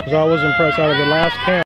because I was impressed out of the last camp.